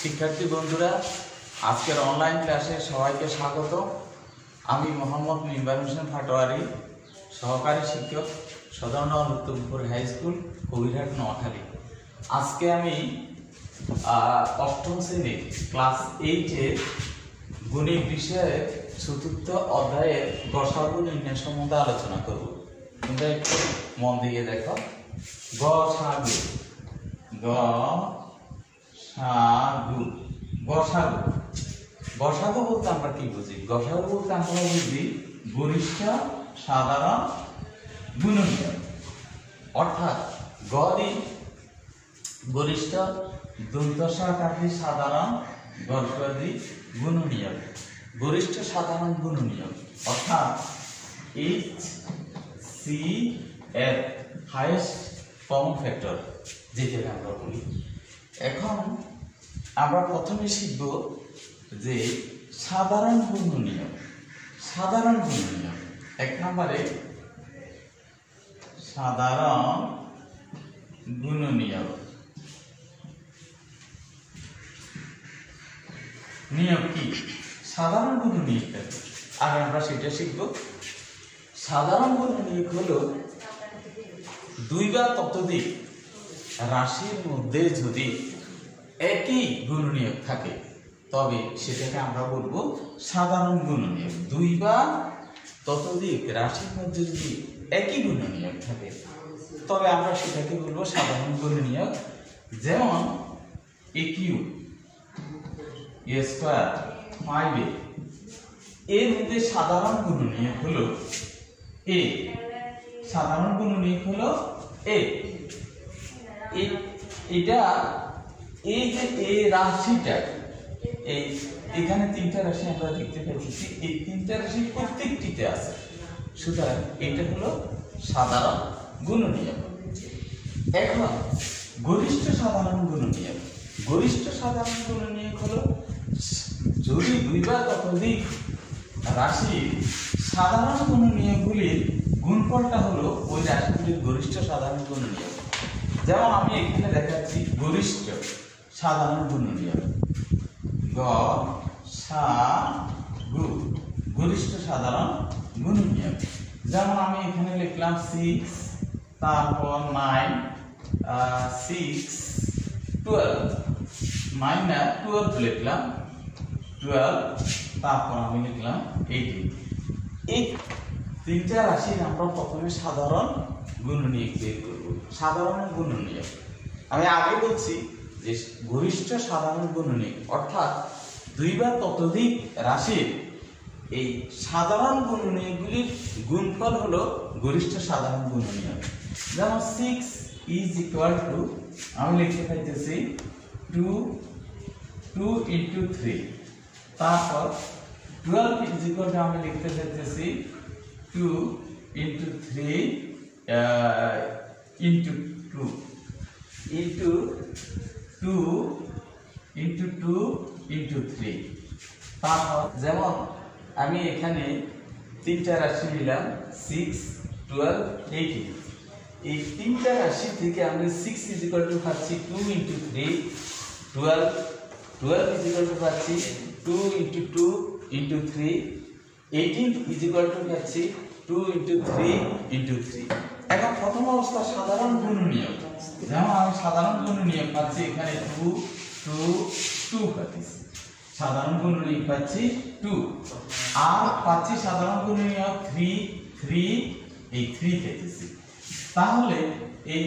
শিক্ষার্থী বন্ধুরা, আজকের অনলাইন ক্লাসে সবাইকে স্বাগত। আমি মোহাম্মদ মিম্বার হোসেন পাটোয়ারি, সহকারী শিক্ষক, সদর উত্তমপুর হাই স্কুল, কবিরহাট, নোয়াখালী। আজকে আমি অষ্টম শ্রেণীর ক্লাস 8-এর গণিত বিষয়ে চতুর্থ অধ্যায়ের গসাগু নির্ণয় সম্বন্ধে আলোচনা করব। তোমরা একটু মন দিয়ে দেখো। গসাগু, গসাগু গসাগু বলতে আমরা কি বুঝি? গসাগু বলতে আমরা বুঝি গরিষ্ঠ সাধারণ গুণনীয়ক, অর্থাৎ গদি গরিষ্ঠ দন্তস্বরকারী সাধারণ গদি গুণনীয়ক, গরিষ্ঠ সাধারণ গুণনীয়ক, অর্থাৎ HCF হাইয়েস্ট কমন ফ্যাক্টর যেটাকে আমরা বলি। এখন আমরা প্রথমে শিখব যে সাধারণ গুণনীয়ক। সাধারণ গুণনীয়ক এক নম্বরে সাধারণ গুণনীয়ক নিয়ম কি? সাধারণ গুণনীয়ক আগে আমরা সেটা শিখব। সাধারণ গুণনীয়ক হলো দুই বা ততোধিক রাশির মধ্যে যদি একই গুণনীয়ক থাকে তবে সেটাকে আমরা বলবো সাধারণ গুণনীয়ক। দুই বা ততোধিক রাশির মধ্যে যদি একই গুণনীয়ক থাকে তবে আমরা সেটাকে বলবো সাধারণ গুণনীয়ক। যেমন AQ A স্কয়ার 5A, এর মধ্যে সাধারণ গুণনীয়ক হলো A, সাধারণ গুণনীয়ক হলো A। এটা এই যে এই রাশিটা, এই এখানে তিনটা রাশি আমরা দেখতে পাচ্ছি, এই তিনটা রাশি প্রত্যেকটিতে আছে, সুতরাং এটা হলো সাধারণ গুণনীয়ক। এখন গরিষ্ঠ সাধারণ গুণনীয়ক। গরিষ্ঠ সাধারণ গুণনীয়ক হলো যদি দুই বা ততোধিক রাশির সাধারণ গুণনীয়কগুলির গুণফলটা হলো ওই রাশিগুলির গরিষ্ঠ সাধারণ গুণনীয়ক। যেমন আমি এখানে দেখাচ্ছি গরিষ্ঠ সাধারণ গুণনীয়ক, গসাগু, গরিষ্ঠ সাধারণ গুণনীয়ক। যেমন আমি এখানে লিখলাম 6, তারপর 9, 6, 12, 12 লিখলাম, 12, তারপর আমি লিখলাম 18। এই তিনটা রাশির আমরা প্রথমে সাধারণ গুণনীয়ক বের করব। সাধারণ গুণনীয়ক আমি আগে বলছি যে গরিষ্ঠ সাধারণ গুণনীয়ক অর্থাৎ দুই বা ততোধিক রাশির এই সাধারণ গুণনীয়কগুলির গুণফল হলো গরিষ্ঠ সাধারণ গুণনীয়ক। যেমন 6 ইজ ইকুয়াল টু আমি লিখতে পাইতেছি 2 into 3, তারপর 12 ইজ ইকুয়াল টু আমি লিখতে পাইতেছি 2 into 3 into 2 into 2 into 2 into 3। তারপর যেমন আমি এখানে তিনটা রাশি নিলাম 6, 12, 18। এই তিনটা রাশি থেকে আমি 6 ইজ ইকুয়াল টু পাচ্ছি 2 into 3, 12 ইজ ইকুয়াল টু পাচ্ছি 2 into 2 into 3, 18 is equal to পাচ্ছি 2 into 3 into 3। এখন প্রথম অবস্থা সাধারণ গুণনীয়ক, যেমন আমি সাধারণ গুণনীয়ক পাচ্ছি এখানে 2, 2, 2 পাচ্ছি, সাধারণ গুণনীয়ক পাচ্ছি 2, আর পাচ্ছি সাধারণ গুণনীয়ক 3, 3, এই 3 পেয়েছি। তাহলে এই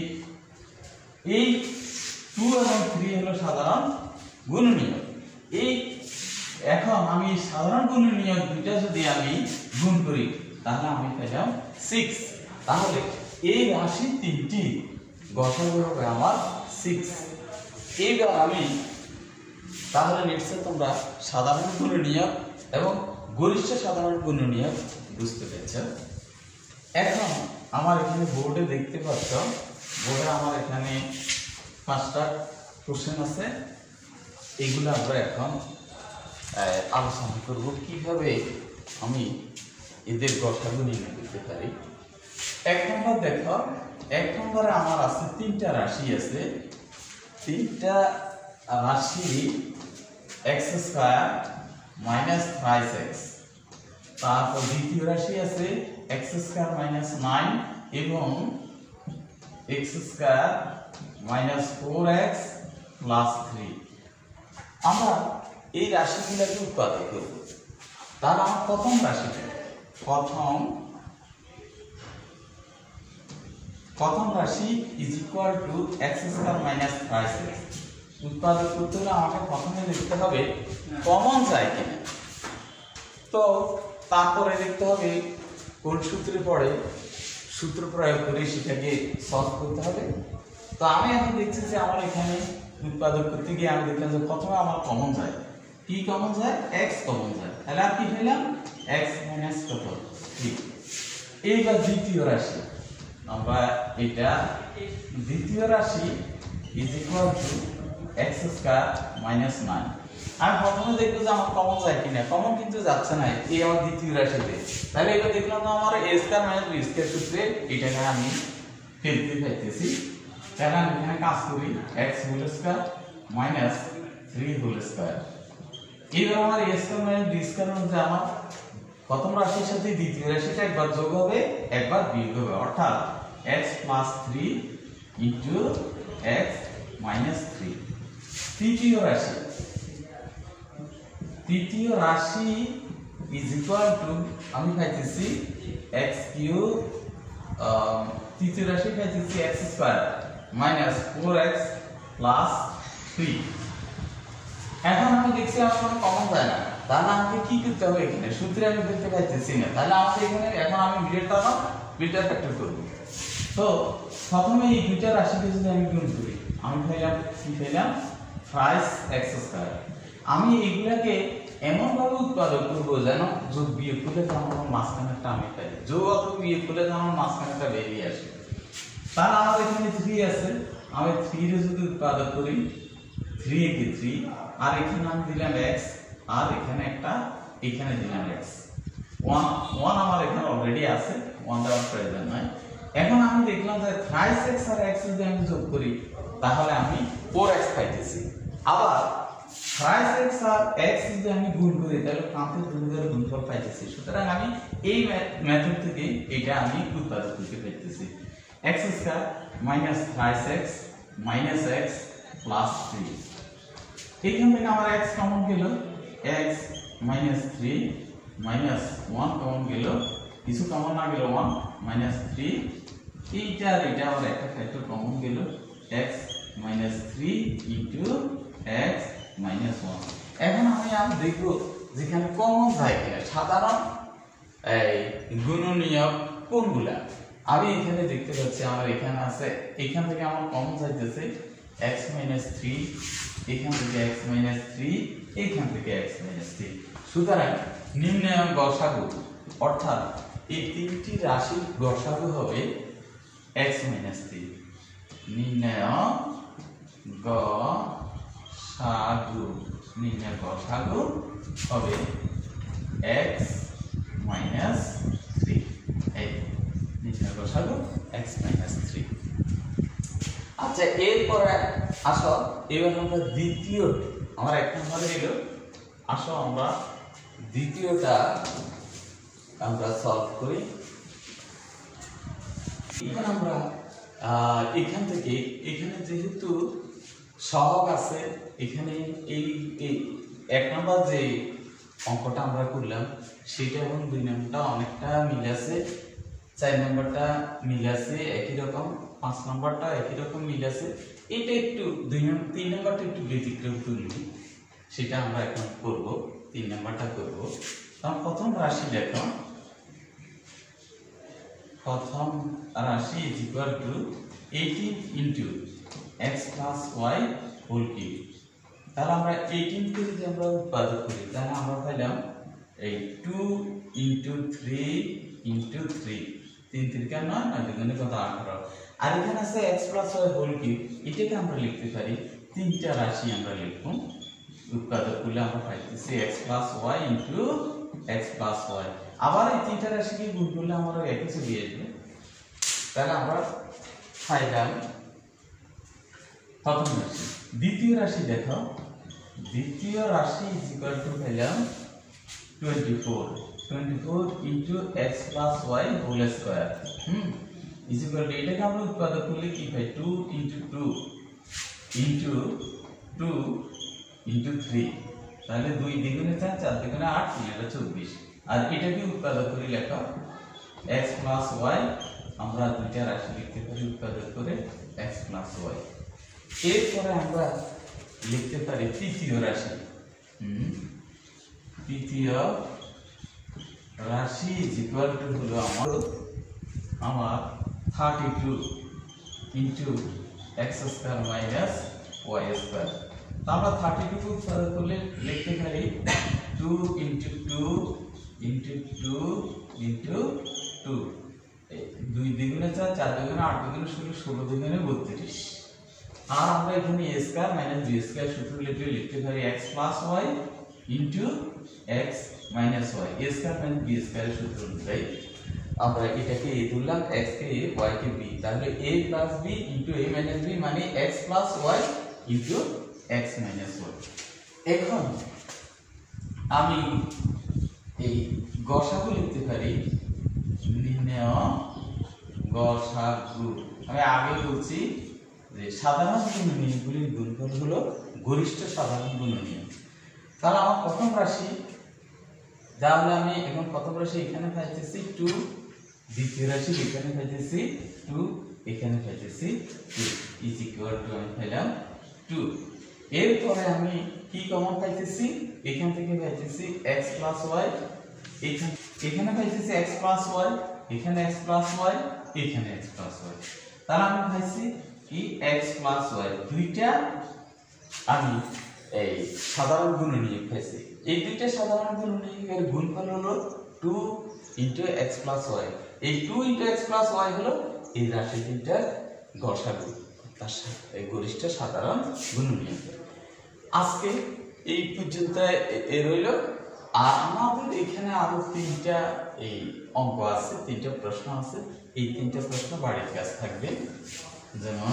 2 এবং 3 হলো সাধারণ গুণনীয়ক। এই এখন আমি সাধারণ গুণনীয়ক দুইটা যদি আমি গুণ করি তাহলে আমি পেলাম 6। তাহলে এই রাশি তিনটি গসাগু হবে আমার 6। এইবার আমি তাহলে নিশ্চয় তোমরা সাধারণ গুণনীয়ক এবং গরিষ্ঠ সাধারণ গুণনীয়ক বুঝতে পেরেছ। এখন আমার এখানে বোর্ডে দেখতে পাচ্ছ, বোর্ডে আমার এখানে 5টা কোশ্চেন আছে। এগুলো আমরা এখন আলোচনা করব কিভাবে আমি এদের গসাগু নির্ণয় করতে পারি। এক নম্বর দেখো, এক নম্বরে আমার আছে তিনটা রাশি আছে, তিনটা রাশি x স্কয়ার মাইনাস 5x, তারপর দ্বিতীয় রাশি আছে x স্কয়ার মাইনাস 9 এবং x square minus 4x plus 3। আমরা এই রাশিগুলোকে উৎপাদন করব। তাহলে আমার প্রথম রাশিটা প্রথম রাশি is equal to x square minus 5x। উৎপাদন করতে হলে আমাকে প্রথমে লিখতে হবে কমন যায় কিনা, তো তারপরে লিখতে হবে কোন সূত্রে পড়ে, সূত্র প্রয়োগ করে সেটাকে সলভ করতে হবে। তো আমি এখন দেখছি যে আমার এখানে উৎপাদন করতে গিয়ে আমি দেখলাম যে প্রথমে আমার কমন যায়, কি কমন যায়, x কমন যায়। তাহলে আর কি পেলাম, x মাইনাস কত 3। এইবার দ্বিতীয় রাশি, আমরা এটা দ্বিতীয় রাশি is equal to x square minus 9। আমি প্রথমে দেখবো যে আমার কমন যায় কিনা, কমন কিন্তু যাচ্ছে না এই আমার দ্বিতীয় রাশিতে। তাহলে এটা দেখলাম যে আমার a square minus b square সূত্রে এটাকে আমি ফেলতে পাইতেছি। তাহলে আমি এখানে কাজ করি x whole square minus 3 whole square. এবার আমার a square minus b square মানে আমার প্রথম রাশির সাথে দ্বিতীয় রাশিটা একবার যোগ হবে একবার বিয়োগ হবে, অর্থাৎ x plus 3 into x minus 3। তৃতীয় রাশি ইজ ইকুয়াল টু আমি পাইতেছি x কিউব, তৃতীয় রাশি পাইতেছি x square minus 4x plus 3। এখন আমি দেখছি আমার কোনো কমন যায় না, তাহলে আমাকে কি করতে হবে, এখানে সূত্রে আমি বলতে পারতেছি না, তাহলে আমাকে এখানে এখন আমি বিটা ফ্যাক্টর করব। তো প্রথমে এই দুইটা রাশিকে যদি আমি গুণ করি, আমি পেলাম 5x স্কয়ার। আমি এগুলাকে এমন ভাবে উৎপাদন করব যেন যোগ বিয়োগ করলে আমার মাঝখানেরটা আমি পাই, যোগ অথবা বিয়োগ করলে আমার মাঝখানেরটা বেরিয়ে আসে। তাহলে আমার এখানে 3 আছে, আমি 3 এর যদি উৎপাদন করি 3 কে 3, আর এখানে আমি দিলাম x, আর এখানে একটা এখানে দিলাম x। 1 আমার এখানে অলরেডি আছে, 1 দেওয়ার প্রয়োজন নাই। এখন আমি দেখলাম যে 5x আর x যদি আমি যোগ করি তাহলে আমি 4x পাইতেছি। আবার 5x আর x যদি আমি গুণ করি তাহলে 5 এর দুইয়ের গুণফল পাইতেছি। সুতরাং আমি এই মেথড থেকে এটা আমি উৎপাদন করতে পাইতেছি x square minus 5x minus x plus 3। এখান থেকে আমার x কমন গেল, x মাইনাস 3 মাইনাস 1 কমন গেল, কিছু কমন না গেল 1 মাইনাস 3, এইটা আর এটা আমার একটা ফ্যাক্টর কমন গেল x minus 3 into x minus 1। এখন আমি দেখব যেখানে কমন যায় কিনা, সাধারণ এই গুণনীয়ক কোনগুলা। আমি এখানে দেখতে পাচ্ছি আমার এখানে আছে, এখান থেকে আমার কমন যাইতেছে x মাইনাস 3, এখান থেকে x মাইনাস 3, এখান থেকে x মাইনাস 3। সুতরাং নির্ণয় গসাগু অর্থাৎ এই তিনটি রাশির গসাগু হবে x মাইনাস 3। নির্ণয় গসাগু হবে x মাইনাস 3। এই নির্ণয় গসাগু x মাইনাস 3। আচ্ছা, এরপরে আসো এবার আমরা দ্বিতীয়, আমার এক নম্বরে গেল, আসো আমরা দ্বিতীয়টা আমরা সলভ করি। এবার আমরা এখান থেকে এখানে যেহেতু সহগ আছে, এখানে এই এক নম্বর যে অঙ্কটা আমরা করলাম সেটা এবং 2 নম্বরটা অনেকটা মিল আছে, 4 নম্বরটা মিল আছে একই রকম, 5 নম্বরটা একই রকম মিল আছে। এটা একটু 3 নম্বরটা একটু ব্যতিক্রম তুলবি, সেটা আমরা এখন করব, 3 নম্বরটা করব। কারণ প্রথম রাশি দেখো, প্রথম রাশি is equal to 18 into x plus y whole cube. তাহলে আমরা 18 কে যদি আমরা উৎপাদক করি তাহলে আমরা পাইলাম এই 2 ইনটু 3 ইনটু 3, 3 3 কে 9, 9 দুগুণে কত 18। আর এখানে আছে x plus y whole cube, এটাকে আমরা লিখতে পারি তিনটা রাশি আমরা লিখব, উৎপাদক করলে আমরা পাইতেছি x plus y into x plus y। আবার এই তিনটা রাশিকে গুণ করলে আমরা একই চলে আসবে। তাহলে আমরা পাইলাম প্রথম রাশি দ্বিতীয় রাশি দেখো, দ্বিতীয় রাশি ইজ ইকুয়াল টু পেলাম 24 into x plus y whole square is equal to, এটাকে আমরা উৎপাদক করলে কি পাই 2 ইন্টু 2 ইন্টু 2 ইন্টু 3, তাহলে 2 দ্বিগুণে 4, 4 দ্বিগুণে 8, 3 এটা 24। আর এটাকে উৎপাদক করে লেখা x প্লাস ওয়াই, আমরা দুইটা রাশি লিখতে পারি উৎপাদক করে x প্লাস ওয়াই। এরপরে আমরা লিখতে পারি তৃতীয় রাশি, তৃতীয় রাশি ইজ ইকুয়াল টু হলো আমার 32 into x square minus y square. আমরা 32 কে উৎপাদক করলে লিখতে পারি 2 ইন্টু 2 ইন্টু 2 ইন্টু 2, 2 দ্বিগুণে 4, 4 দ্বিগুণে 8, দ্বিগুণে 16, 16 দ্বিগুণে 32। আর আমরা এখানে a square minus b square সূত্র লিখতে পারি x plus y into x minus y, a square minus b square সূত্র অনুযায়ী আমরা এটাকে a ধরলাম, x কে a, y কে b, তাহলে a plus b into a minus b মানে x plus y into x minus y। এখন আমি এই গসাগু লিখতে পারি, নির্ণয় গসাগু। আমি আগে বলছি যে সাধারণ গুণনীয়কগুলির গুণফল হলো গরিষ্ঠ সাধারণ গুণনীয়ক। তাহলে আমার প্রথম রাশি, তাহলে আমি এখন প্রথম রাশি এখানে পাইতেছি 2, দ্বিতীয় রাশি এখানে পাইতেছি 2, এখানে পাইতেছি 2 ইজ ইকুয়াল টু আমি পেলাম 2। এরপরে আমি কি কমন পাইতেছি, এখান থেকে পাইতেছি x প্লাস y, এখানে পাইতেছি x প্লাস y, এখানে x প্লাস y, এখানে x প্লাস y। তাহলে আমি পাইছি কি x প্লাস y, দুইটা আমি এই সাধারণ গুণনীয়ক পাইছি। এই দুইটা সাধারণ গুণনীয়কের গুণফল হলো 2 ইনটু x প্লাস y। এই 2 ইনটু x প্লাস y হলো এই রাশি তিনটার গসাগু, তার সাথে গরিষ্ঠ সাধারণ গুণনীয়ক। আজকে এই পর্যন্ত রইল। আর আমাদের এখানে আরো 3টা এই অঙ্ক আছে, 3টা প্রশ্ন আছে। এই 3টা প্রশ্ন বাড়ির কাজ থাকবে, যেমন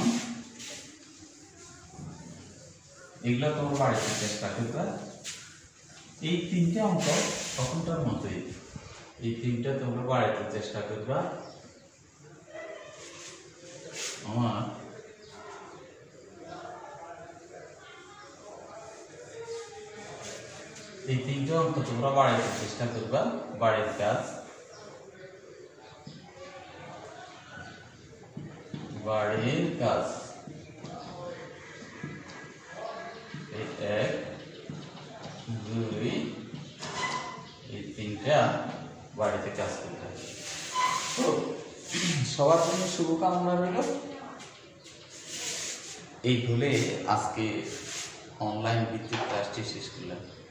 এগুলো তোমরা বাড়িতে চেষ্টা করবে। এই 3টা অঙ্ক তখনটার মতোই, এই 3টা তোমরা বাড়িতে চেষ্টা করবে। আমার এই 3টা অঙ্ক তোমরা বাড়িতে চেষ্টা করবে, বাড়ির কাজ। বাড়ির কাজ 1, 2, এই 3টা বাড়িতে কাজ করতে হবে। তো সবার জন্য শুভকামনা রইল। এই বলে আজকে অনলাইন ভিত্তিক ক্লাসটি শেষ করলাম।